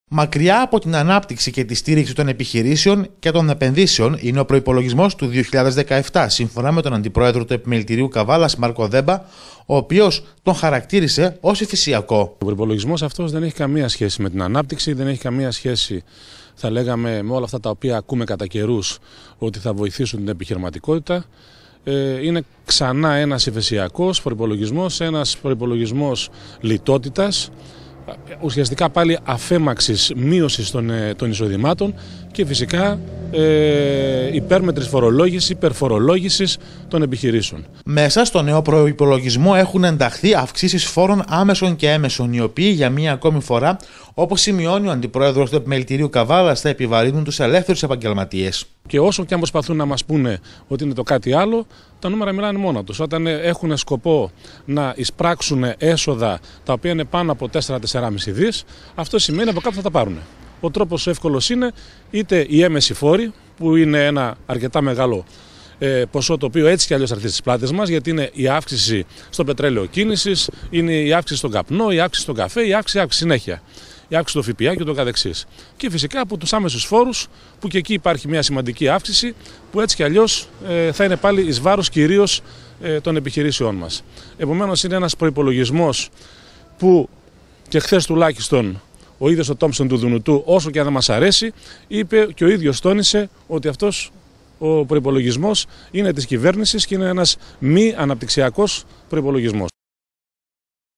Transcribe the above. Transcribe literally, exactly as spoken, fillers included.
Μακριά από την ανάπτυξη και τη στήριξη των επιχειρήσεων και των επενδύσεων είναι ο προϋπολογισμός του δύο χιλιάδες δεκαεπτά, σύμφωνα με τον Αντιπρόεδρο του Επιμελητηρίου Καβάλας, Μάρκο Δέμπα, ο οποίος τον χαρακτήρισε ως υφησιακό. Ο προϋπολογισμός αυτός δεν έχει καμία σχέση με την ανάπτυξη, δεν έχει καμία σχέση, θα λέγαμε, με όλα αυτά τα οποία ακούμε κατά καιρούς ότι θα βοηθήσουν την επιχειρηματικότητα. Είναι ξανά ένας υφησιακός προϋπολογισμός, ένας προϋπολογισμός λιτότητας, ουσιαστικά πάλι αφέμαξης μείωσης των, των εισοδημάτων και φυσικά ε, υπέρμετρης φορολόγησης, υπερφορολόγησης των επιχειρήσεων. Μέσα στο νέο προϋπολογισμό έχουν ενταχθεί αυξήσεις φόρων άμεσων και έμεσων, οι οποίοι για μία ακόμη φορά, όπως σημειώνει ο Αντιπρόεδρος του Επιμελητηρίου Καβάλας, θα επιβαρύνουν τους ελεύθερους επαγγελματίες. Και όσο και αν προσπαθούν να μας πούνε ότι είναι το κάτι άλλο, τα νούμερα μιλάνε μόνα τους. Όταν έχουν σκοπό να εισπράξουν έσοδα τα οποία είναι πάνω από τέσσερα με τέσσερα κόμμα πέντε δις, αυτό σημαίνει από κάπου θα τα πάρουν. Ο τρόπος εύκολος είναι είτε οι έμεσοι φόροι, που είναι ένα αρκετά μεγάλο ε, ποσό το οποίο έτσι κι αλλιώς θα έρθει στις πλάτες μας, γιατί είναι η αύξηση στο πετρέλαιο κίνησης, είναι η αύξηση στον καπνό, η αύξηση στον καφέ, η αύξηση, αύξηση συνέχεια. Η αύξηση του ΦΠΑ και το καθεξής. Και φυσικά από τους άμεσους φόρους, που και εκεί υπάρχει μια σημαντική αύξηση, που έτσι κι αλλιώς ε, θα είναι πάλι εις βάρος κυρίως ε, των επιχειρήσεών μας. Επομένως, είναι ένας προϋπολογισμός που και χθες τουλάχιστον ο ίδιος ο Τόμψον του Δουνουτού, όσο και αν δεν μας αρέσει, είπε και ο ίδιος τόνισε ότι αυτός ο προϋπολογισμός είναι της κυβέρνησης και είναι ένας μη αναπτυξιακός προϋπολογισμός.